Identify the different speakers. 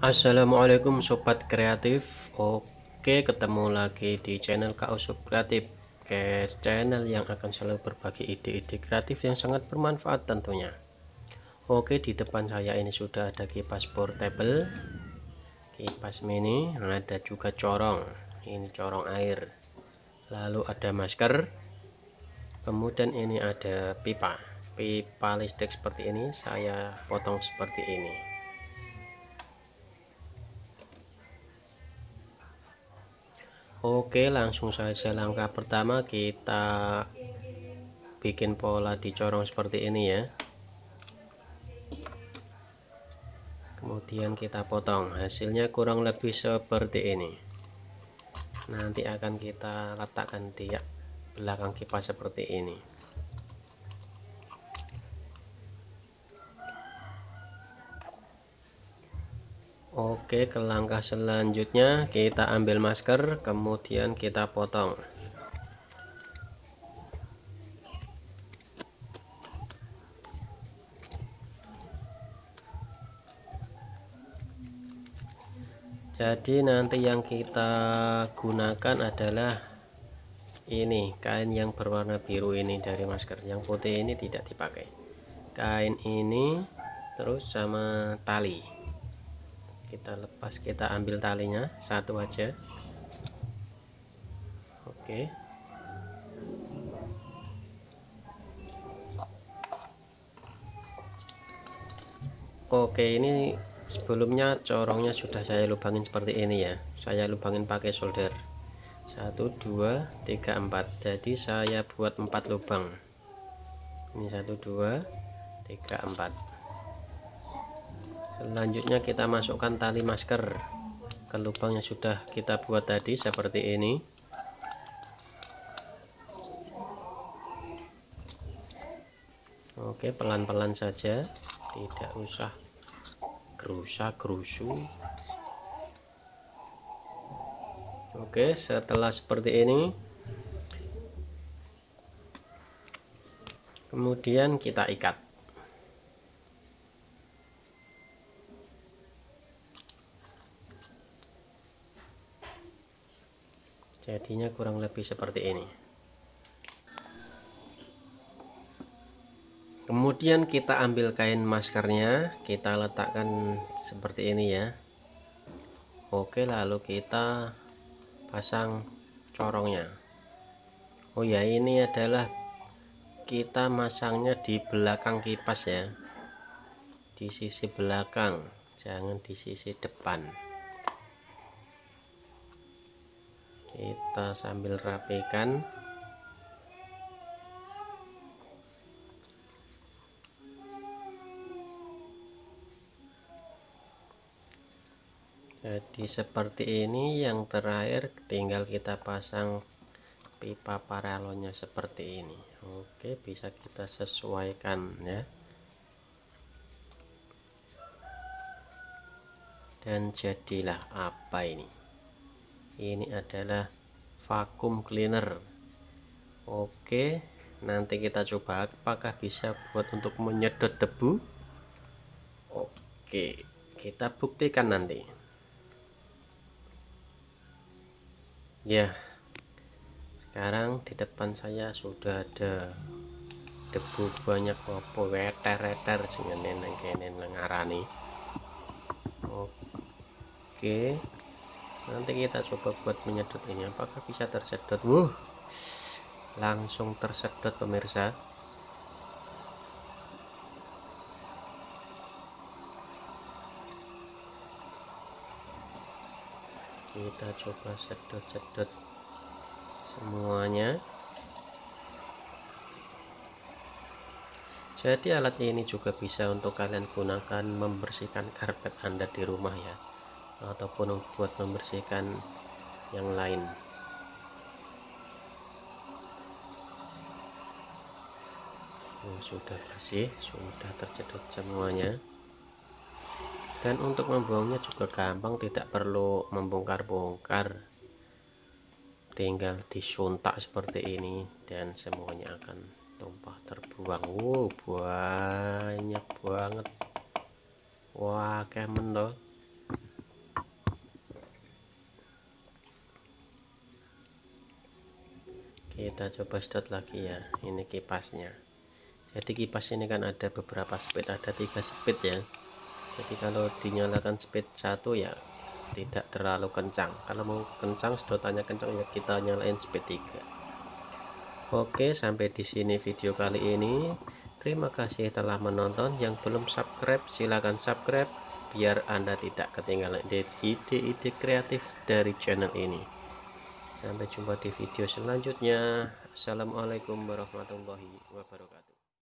Speaker 1: Assalamualaikum sobat kreatif. Oke, ketemu lagi di channel Kak Usop Kreatif, guys. Channel yang akan selalu berbagi ide-ide kreatif yang sangat bermanfaat tentunya. Oke, di depan saya ini sudah ada kipas portable, kipas mini, ada juga corong. Ini corong air. Lalu ada masker. Kemudian ini ada pipa listrik seperti ini. Saya potong seperti ini. Oke, langsung saja langkah pertama kita bikin pola di corong seperti ini ya. Kemudian kita potong, hasilnya kurang lebih seperti ini. Nanti akan kita letakkan di belakang kipas seperti ini. Oke, ke langkah selanjutnya kita ambil masker, kemudian kita potong. Jadi nanti yang kita gunakan adalah ini kain yang berwarna biru ini dari masker. Yang putih ini tidak dipakai. Kain ini terus sama tali. Kita lepas, kita ambil talinya satu aja. Oke, ini sebelumnya corongnya sudah saya lubangin seperti ini ya. Saya lubangin pakai solder 1 2 3 4. Jadi saya buat 4 lubang. Ini 1 2 3 4. Selanjutnya kita masukkan tali masker ke lubang yang sudah kita buat tadi seperti ini. Oke, pelan-pelan saja, tidak usah gerusa-gerusu. Oke, setelah seperti ini kemudian kita ikat. Jadinya kurang lebih seperti ini. Kemudian kita ambil kain maskernya, kita letakkan seperti ini ya. Oke, lalu kita pasang corongnya. Oh ya, ini adalah kita masangnya di belakang kipas ya, di sisi belakang, jangan di sisi depan. Kita sambil rapikan. Jadi seperti ini. Yang terakhir tinggal kita pasang pipa paralonnya seperti ini. Oke, bisa kita sesuaikan ya. Dan jadilah apa ini? Ini adalah vacuum cleaner. Oke, nanti kita coba apakah bisa buat untuk menyedot debu. Oke, kita buktikan nanti ya. Sekarang di depan saya sudah ada debu banyak, opo weter-weter sing neng kene ngarani. Oke, nanti kita coba buat menyedot ini, apakah bisa tersedot. Langsung tersedot pemirsa. Kita coba sedot-sedot semuanya. Jadi alat ini juga bisa untuk kalian gunakan membersihkan karpet Anda di rumah ya, ataupun buat membersihkan yang lain. Sudah bersih, sudah tersedot semuanya. Dan untuk membuangnya juga gampang, tidak perlu membongkar-bongkar, tinggal disuntak seperti ini dan semuanya akan tumpah terbuang. Banyak banget. Wah, kemen loh. kita coba start lagi ya. Ini kipasnya. Jadi kipas ini kan ada beberapa speed, ada 3 speed ya. Jadi kalau dinyalakan speed 1 ya tidak terlalu kencang. Kalau mau kencang, sedotannya kencang ya kita nyalain speed 3. Oke, sampai di sini video kali ini. Terima kasih telah menonton. Yang belum subscribe silahkan subscribe biar Anda tidak ketinggalan ide-ide kreatif dari channel ini. Sampai jumpa di video selanjutnya. Assalamualaikum warahmatullahi wabarakatuh.